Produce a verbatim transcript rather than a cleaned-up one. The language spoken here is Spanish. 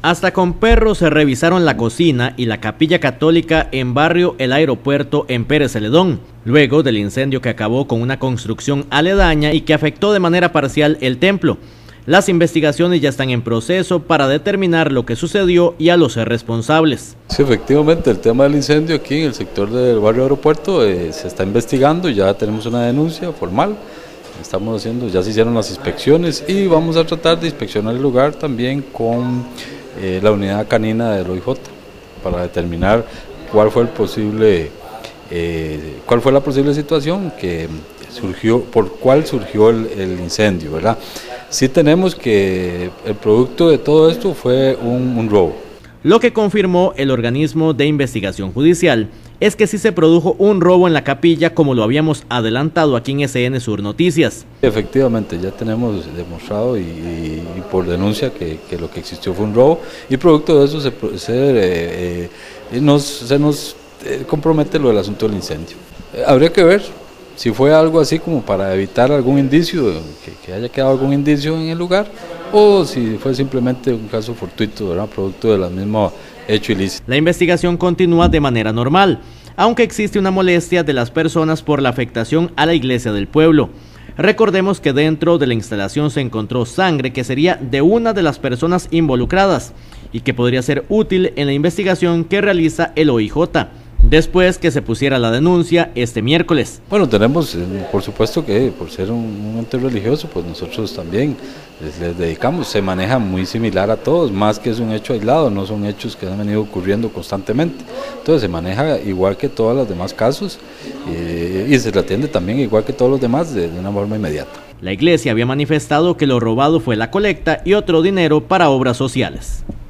Hasta con perros se revisaron la cocina y la capilla católica en barrio El Aeropuerto en Pérez Celedón, luego del incendio que acabó con una construcción aledaña y que afectó de manera parcial el templo. Las investigaciones ya están en proceso para determinar lo que sucedió y a los responsables. Sí, efectivamente, el tema del incendio aquí en el sector del barrio Aeropuerto eh, se está investigando, ya tenemos una denuncia formal, estamos haciendo, ya se hicieron las inspecciones y vamos a tratar de inspeccionar el lugar también con eh, la unidad canina del O I J para determinar cuál fue el posible, eh, cuál fue la posible situación que surgió, por cuál surgió el, el incendio, ¿verdad? Sí tenemos que el producto de todo esto fue un, un robo. Lo que confirmó el organismo de investigación judicial es que sí se produjo un robo en la capilla, como lo habíamos adelantado aquí en S N Sur Noticias. Efectivamente, ya tenemos demostrado y, y, y por denuncia que, que lo que existió fue un robo y producto de eso se, se, eh, eh, nos, se nos eh, compromete lo del asunto del incendio. Eh, habría que ver si fue algo así como para evitar algún indicio, que, que haya quedado algún indicio en el lugar, o si fue simplemente un caso fortuito, ¿verdad? Producto del mismo hecho ilícito. La investigación continúa de manera normal, aunque existe una molestia de las personas por la afectación a la iglesia del pueblo. Recordemos que dentro de la instalación se encontró sangre que sería de una de las personas involucradas y que podría ser útil en la investigación que realiza el O I J. Después que se pusiera la denuncia este miércoles. Bueno, tenemos, por supuesto que por ser un, un ente religioso, pues nosotros también les, les dedicamos, se maneja muy similar a todos, más que es un hecho aislado, no son hechos que han venido ocurriendo constantemente. Entonces se maneja igual que todos los demás casos eh, y se le atiende también igual que todos los demás de, de una forma inmediata. La iglesia había manifestado que lo robado fue la colecta y otro dinero para obras sociales.